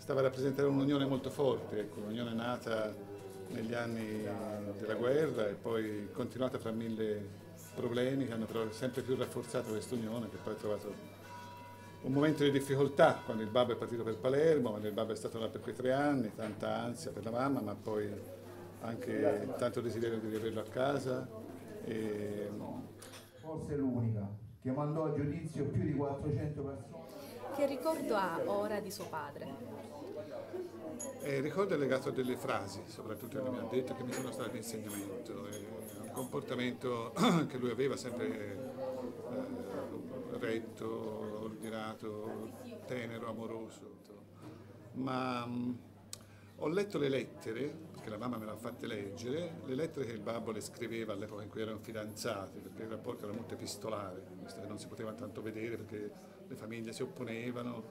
stava a rappresentare un'unione molto forte, ecco, un'unione nata negli anni della guerra e poi continuata fra mille problemi che hanno però sempre più rafforzato questa unione, che poi ha trovato un momento di difficoltà quando il babbo è partito per Palermo, quando il babbo è stato là per quei 3 anni, tanta ansia per la mamma, ma poi anche tanto desiderio di riaverlo a casa. E... Forse è l'unica che mandò a giudizio più di 400 persone. Che ricordo ha ora di suo padre? Il ricordo è legato a delle frasi, soprattutto che mi ha detto, che mi sono state di insegnamento, è un comportamento che lui aveva sempre retto, ordinato, tenero, amoroso. Ma ho letto le lettere, perché la mamma me le ha fatte leggere, le lettere che il babbo le scriveva all'epoca in cui erano fidanzati, perché il rapporto era molto epistolare, visto che non si poteva tanto vedere perché le famiglie si opponevano.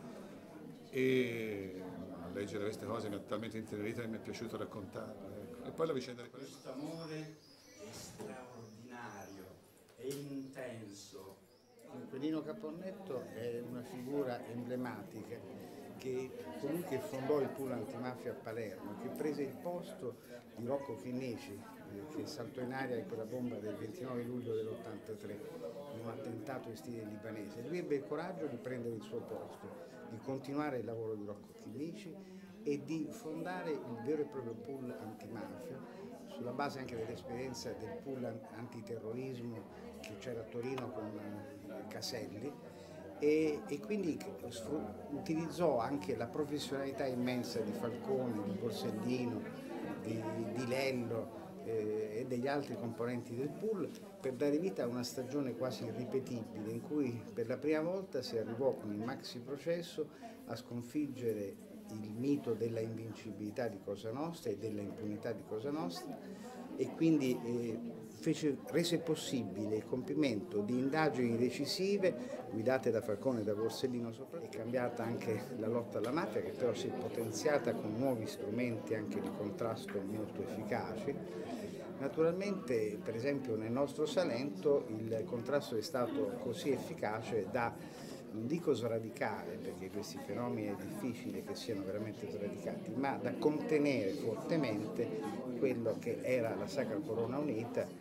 E a leggere queste cose mi ha talmente intenerita che mi è piaciuto raccontarle. Ecco. E poi la vicenda di questo amore è straordinario, è intenso. Quirino Caponnetto è una figura emblematica che colui che fondò il pool antimafia a Palermo, che prese il posto di Rocco Chinnici, che saltò in aria con la bomba del 29 luglio dell'83 in un attentato in stile libanese. Lui ebbe il coraggio di prendere il suo posto, di continuare il lavoro di Rocco Chinnici e di fondare il vero e proprio pool antimafia, sulla base anche dell'esperienza del pool antiterrorismo che c'era a Torino con Caselli, e quindi utilizzò anche la professionalità immensa di Falcone, di Borsellino, di Lello e degli altri componenti del pool per dare vita a una stagione quasi irripetibile in cui per la prima volta si arrivò con il maxi processo a sconfiggere il mito della invincibilità di Cosa Nostra e della impunità di Cosa Nostra e quindi rese possibile il compimento di indagini decisive guidate da Falcone e da Borsellino soprattutto. È cambiata anche la lotta alla mafia, che però si è potenziata con nuovi strumenti anche di contrasto molto efficaci. Naturalmente, per esempio nel nostro Salento il contrasto è stato così efficace da, non dico sradicare, perché questi fenomeni è difficile che siano veramente sradicati, ma da contenere fortemente quello che era la Sacra Corona Unita.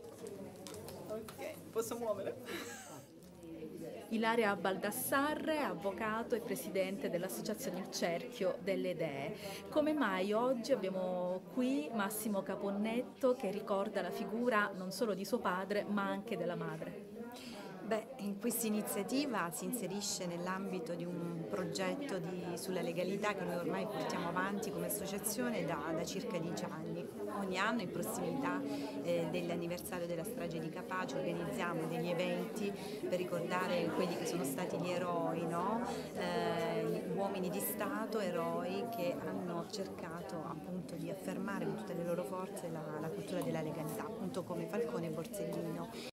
Ok, posso muovere? Ilaria Baldassarre, avvocato e presidente dell'Associazione Il Cerchio delle Idee. Come mai oggi abbiamo qui Massimo Caponnetto che ricorda la figura non solo di suo padre ma anche della madre? In questa iniziativa si inserisce nell'ambito di un progetto sulla legalità che noi ormai portiamo avanti come associazione da circa 10 anni. Ogni anno in prossimità dell'anniversario della strage di Capaci organizziamo degli eventi per ricordare quelli che sono stati gli eroi, no? Gli uomini di Stato, eroi che hanno cercato appunto di affermare con tutte le loro forze la cultura della legalità, appunto come Falcone e Borsellino.